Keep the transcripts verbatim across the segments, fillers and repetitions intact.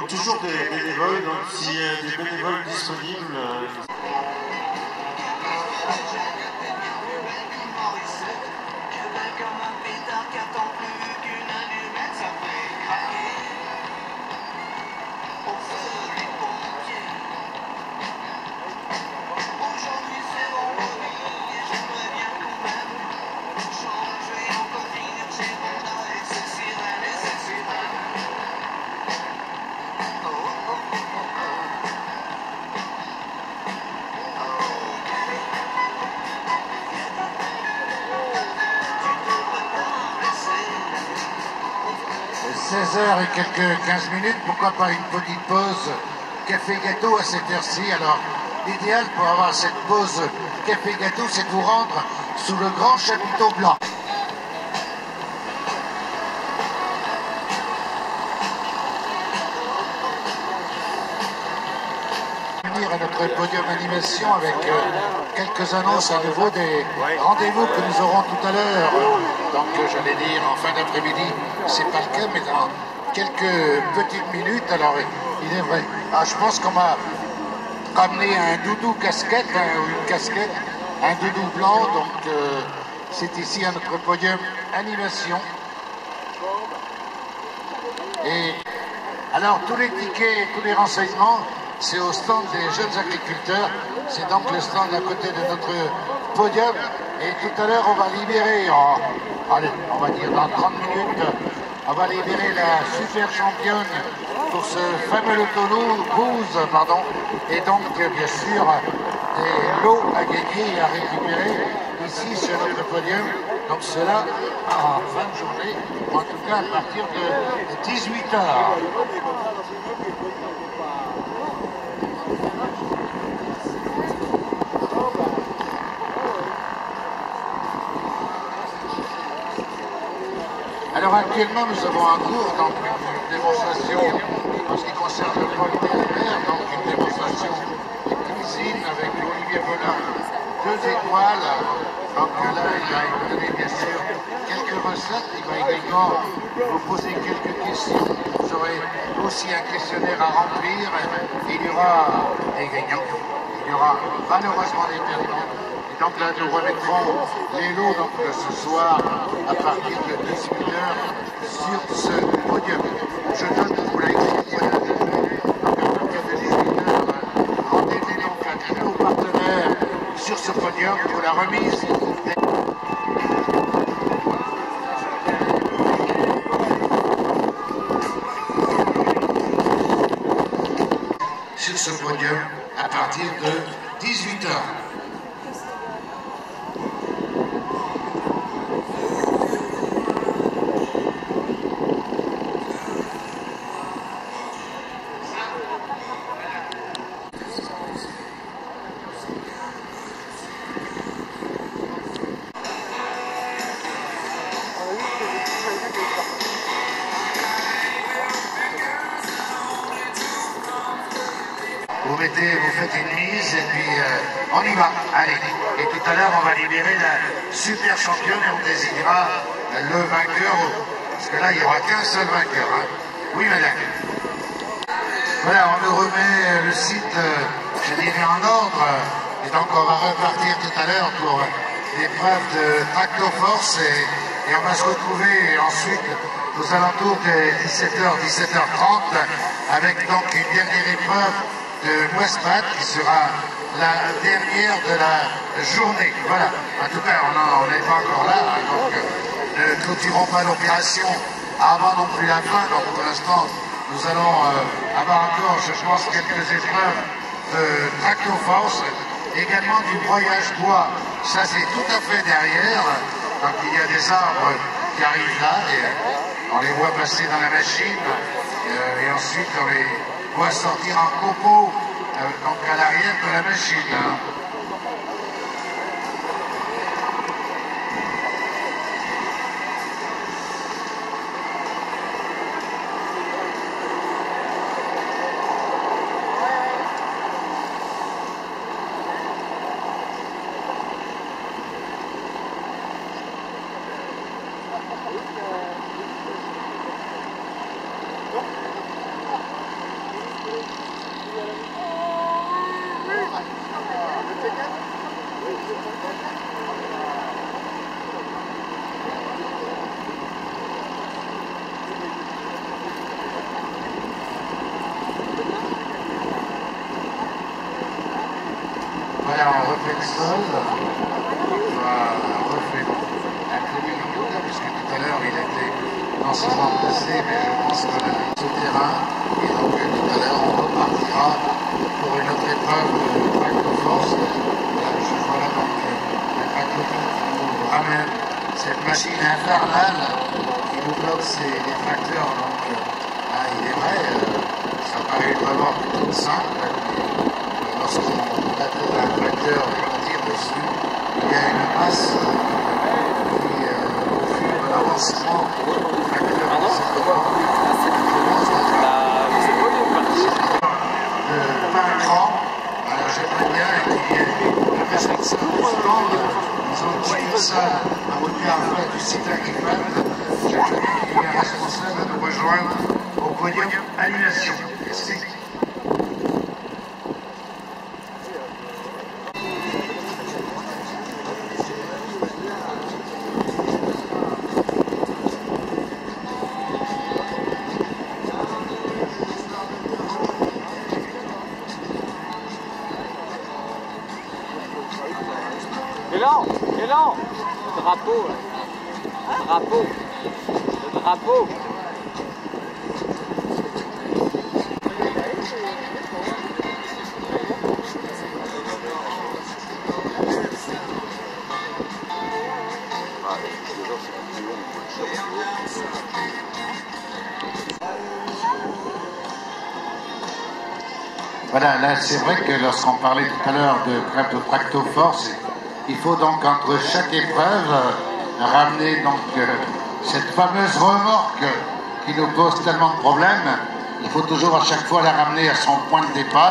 Donc toujours des bénévoles, donc s'il y a des bénévoles disponibles. Euh... seize heures et quelques quinze minutes, pourquoi pas une petite pause café gâteau à cette heure-ci. Alors l'idéal pour avoir cette pause café gâteau, c'est de vous rendre sous le grand chapiteau blanc. À notre podium animation avec euh, quelques annonces à nouveau des rendez-vous que nous aurons tout à l'heure. Donc euh, j'allais dire en fin d'après-midi, c'est pas le cas, mais dans quelques petites minutes. Alors il est vrai. Ah, je pense qu'on m'a ramené un doudou casquette, hein, ou une casquette, un doudou blanc. Donc euh, c'est ici à notre podium animation. Et alors tous les tickets, tous les renseignements, c'est au stand des jeunes agriculteurs. C'est donc le stand à côté de notre podium. Et tout à l'heure, on va libérer, en, allez, on va dire dans trente minutes, on va libérer la super championne pour ce fameux loto Booze, pardon. Et donc, bien sûr, des lots à gagner et à récupérer ici sur notre podium. Donc cela en fin de journée, ou en tout cas à partir de dix-huit heures. Alors actuellement nous avons en cours donc une démonstration en ce qui concerne le pôle militaire, donc une démonstration de cuisine avec Olivier Bonin, deux étoiles. Donc là il va vous donner bien sûr quelques recettes, il va également vous poser quelques questions. Vous aurez aussi un questionnaire à remplir, il y aura des gagnants, il y aura malheureusement des perdants. Et donc là, nous remettrons les lots donc, ce soir à partir de dix-huit heures sur ce podium. Je donne pour la explication. Donc à partir de dix-huit heures, rendez-vous donc à tous nos partenaires sur ce podium pour la remise des... sur ce podium à partir de dix-huit heures. Vous mettez, vous faites une mise et puis euh, on y va. Allez. Et tout à l'heure, on va libérer la super championne et on désignera le vainqueur. Parce que là, il n'y aura qu'un seul vainqueur. Hein. Oui, madame. Voilà, on nous remet le site, euh, je dirais, en ordre. Et donc, on va repartir tout à l'heure pour l'épreuve de Tracto Force. Et, et on va se retrouver ensuite aux alentours de dix-sept heures, dix-sept heures trente avec donc une dernière épreuve de Westmat qui sera la dernière de la journée. Voilà, en tout cas on n'est pas encore là, hein, donc euh, ne clôturons pas l'opération avant non plus la fin. Donc pour l'instant nous allons euh, avoir encore, je pense, quelques épreuves de Tracto Force, également du broyage bois. Ça c'est tout à fait derrière, donc il y a des arbres qui arrivent là et on les voit passer dans la machine euh, et ensuite on les voit sortir en copeaux, euh, donc à l'arrière de la machine. Hein. aller en reflet de sol. On va refait un demi-milieu, puisque tout à l'heure il était dans ses jambes placées, mais je pense qu'on a mis au terrain. Et donc tout à l'heure on repartira pour une autre épreuve de tracto-force. Je vois là donc le tracto-force qui nous ramène cette machine infernale qui nous bloque ces, les tracteurs. Donc ah, il est vrai, euh, ça paraît vraiment plutôt simple. Lorsqu'on atteint un tracteur et qu'on tire dessus, il y a une masse qui, euh, au fil de l'avancement du tracteur de cette voie, commence à de par écran. Alors j'aimerais bien qu'il y ait le responsable du stand, ils ont tiré ça à hauteur du site agricole. J'aimerais bien qu'il y ait un responsable à nous rejoindre au podium annulation. Merci. Élan, élan, le drapeau, le drapeau, le drapeau. Voilà, là c'est vrai que lorsqu'on parlait tout à l'heure de tracto-force, il faut donc entre chaque épreuve euh, ramener donc euh, cette fameuse remorque qui nous pose tellement de problèmes. Il faut toujours à chaque fois la ramener à son point de départ.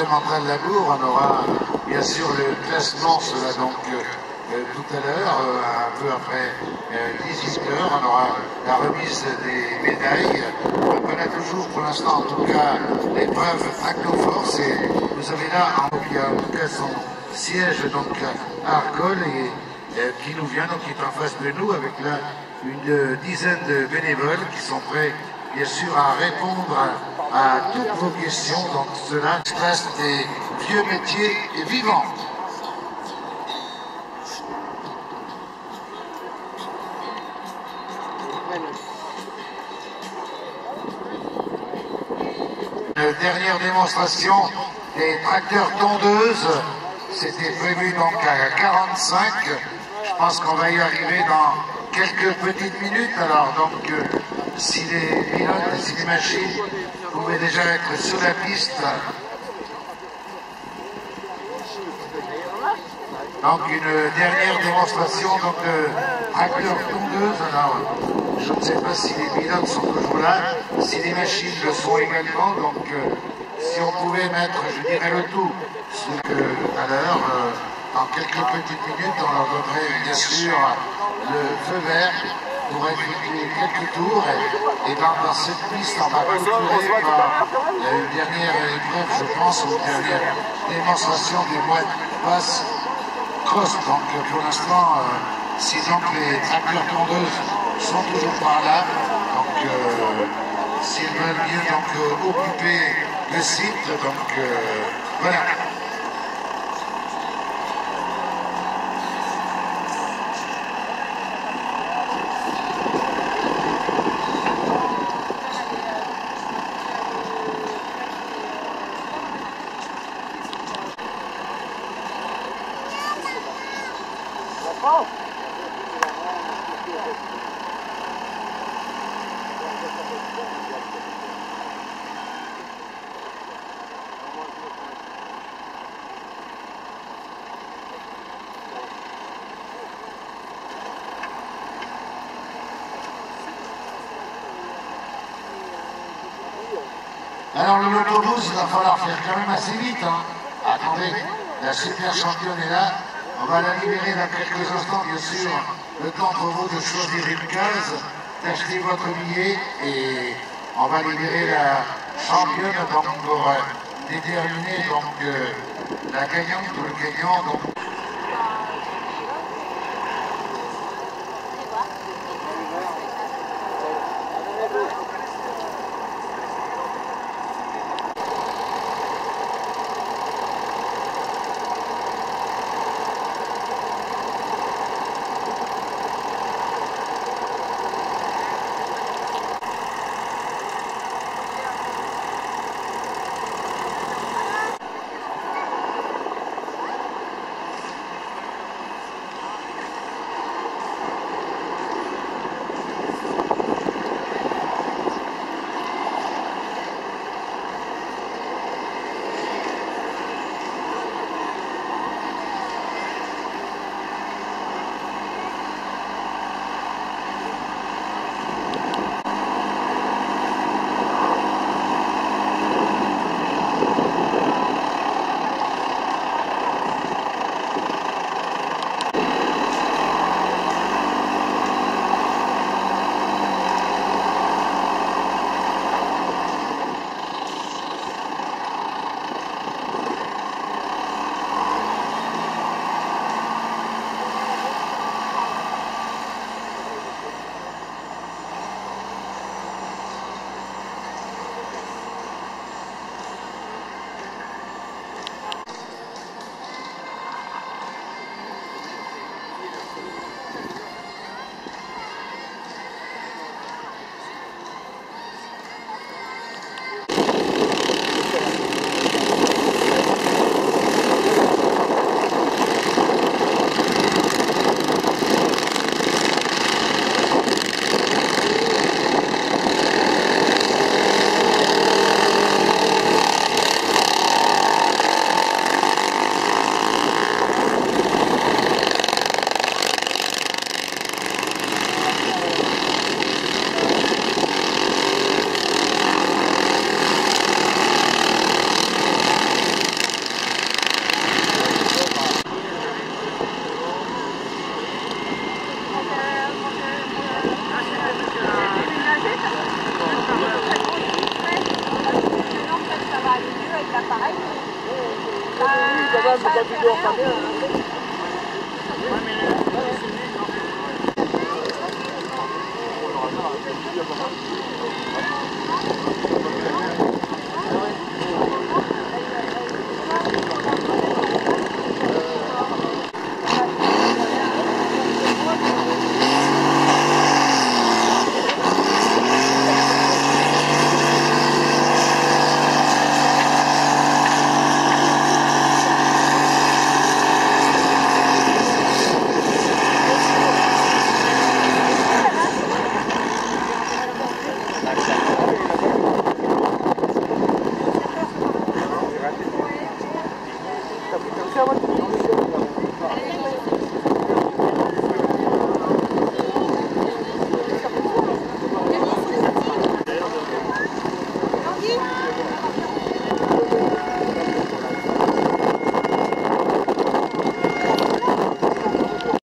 Centrale-Labour. On aura bien sûr le classement, cela donc euh, tout à l'heure, euh, un peu après euh, dix-huit heures. On aura la remise des médailles. On connaît toujours pour l'instant en tout cas l'épreuve Tracto-Force, et vous avez là en, en tout cas son siège donc à Arcole, et euh, qui nous vient, donc qui est en face de nous avec là une dizaine de bénévoles qui sont prêts bien sûr à répondre à, à toutes vos questions. Donc cela reste des vieux métiers vivants. Une dernière démonstration des tracteurs tondeuses, c'était prévu donc à quarante-cinq. Je pense qu'on va y arriver dans quelques petites minutes. Alors donc euh, si les pilotes, si les machines pouvaient déjà être sur la piste. Donc une dernière démonstration donc, de tracteurs tondeuses. Alors je ne sais pas si les pilotes sont toujours là, si les machines le sont également. Donc euh, si on pouvait mettre, je dirais le tout, ce que tout à l'heure, euh, dans quelques petites minutes, on leur donnerait bien sûr le feu vert pour effectuer quelques tours. Et, et dans, dans cette piste, on va clôturer par une dernière épreuve, je pense, ou une dernière démonstration des moines passe cross. Donc pour l'instant, euh, si donc les tracteurs tondeuses sont toujours par là, donc euh, s'ils veulent bien donc euh, occuper le site, donc euh, voilà. Alors l'autobus, il va falloir faire quand même assez vite. Hein. Attendez, la super championne est là. On va la libérer dans quelques instants, bien sûr. Le temps pour vous de choisir une case, d'acheter votre billet, et on va libérer la championne donc, pour euh, déterminer donc, euh, la gagnante ou le gagnant. Donc. même quand tu dors pas bien. Hein.